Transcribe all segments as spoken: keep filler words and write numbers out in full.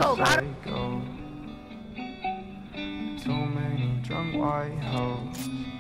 go psycho. Too many drunk white hoes.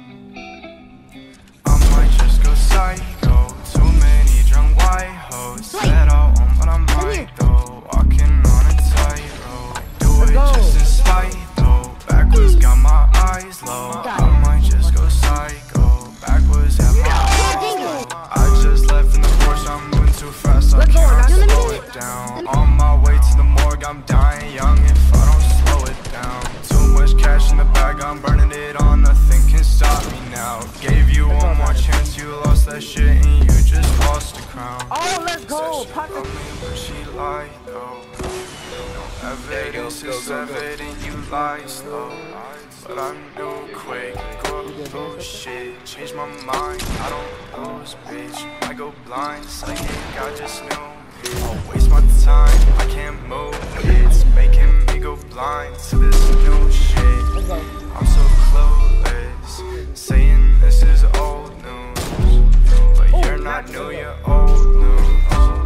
I might just go psycho. Too many drunk white hoes. Said I won't, but I might though. Walking on a tightrope. Do it just in spite though. Backwards got my eyes low. I might just go psycho. Backwards have my eyes low. I just left in the Porsche. I'm moving too fast. I cannot slow it down. On my way to the morgue. I'm dying young if I don't slow it down. Too much cash in the bag. I'm burning it on. Nothing can stop me now. Gave you one more chance. You lost that shit and you just lost the crown. Oh, let's go. Said she love me, but she lied though. No evidence is evident. You lie slow. But I knew quick. Go lose shit. Change my mind. I don't lose, bitch. I go blind. Psychic. I just knew. I'll waste my time. I can't move. It's making me go blind to this new shit. I'm so clueless. Saying this is old news, but you're not new. You're old news.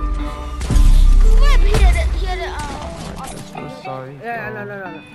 Yeah, no, no, no, no.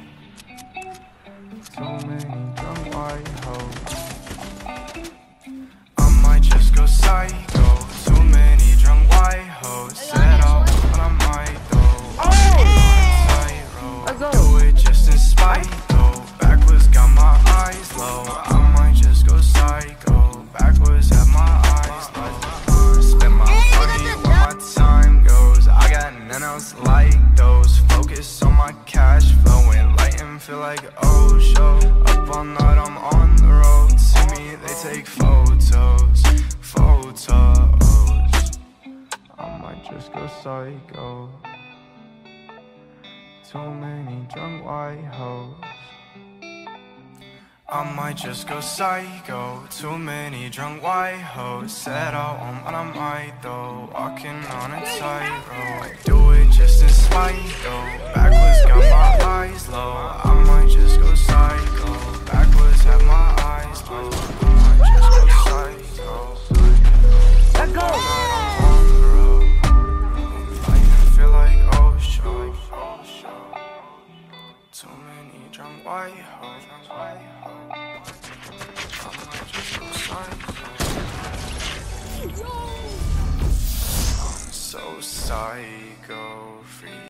Too many drunk white hoes. I might just go psycho. Too many drunk white hoes. Said I won't, but I might though. Oh, let's go. Do it just in spite though. Backwards got my eyes low. I might just go psycho. Backwards have my eyes low. Spend my money where my time goes. I got none else like those. Focus on my cash flow and light and feel like oh show. Up all night I'm on the road. See me they take photos. Photos. I might just go psycho. Too many drunk white hoes. I might just go psycho. Too many drunk white hoes. Said I won't, but I might though. Walking on a tightrope. Do it just in spite though. Backwards got my eyes low. I might just go psycho. Backwards have my eyes low. I might just go psycho. Let's go. On the road. Life feel like oh show. Too many drunk white hoes. I might just go psycho. I'm so psycho. Free.